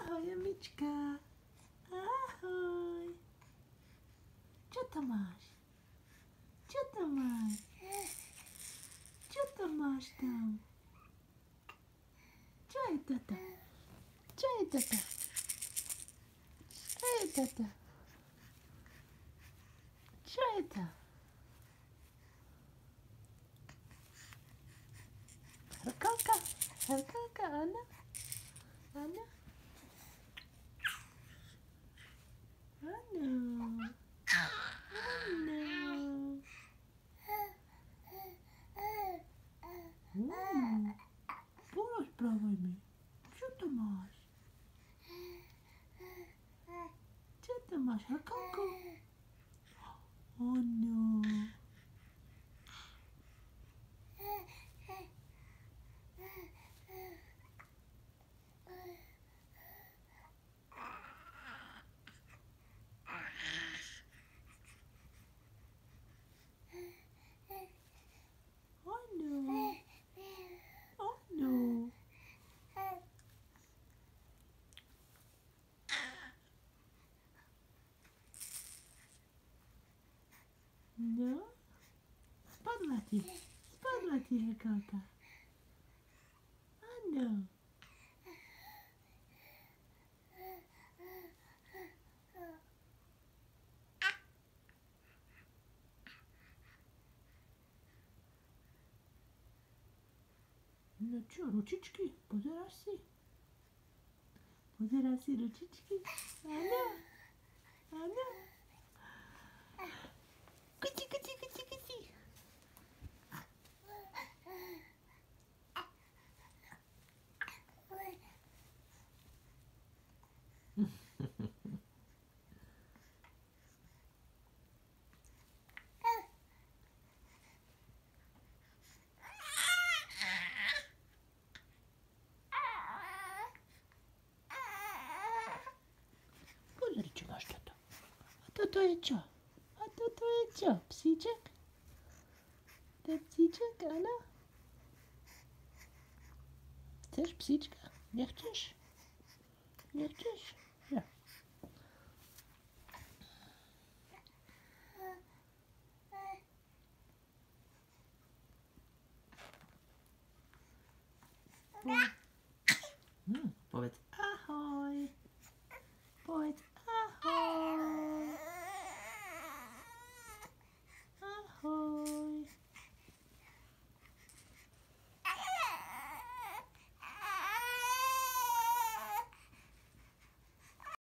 Ahoj, Emička. Ahoj. Čo to máš? Čo to máš? Čo to máš tam? Čo je toto? Čo je toto? Čo je toto? Čo je to? Hrkalka? Hrkalka, áno? Áno? Áno. Porozprávaj mi. Čo to máš? Čo to máš? Hrkalku? Áno. No? Spadla ti hrkalka. Áno. No čo, ručičky? Pozeráš si? Pozeráš si ručičky? Áno? Áno? Kuci, kuci, kuci, kuci. Pozri, čo máš toto. A toto je čo? A toto je čo? Psíček? To je psíček, áno? Chceš psíčka? Nechceš? Nechceš? Ja. Povedz ahoj. Povedz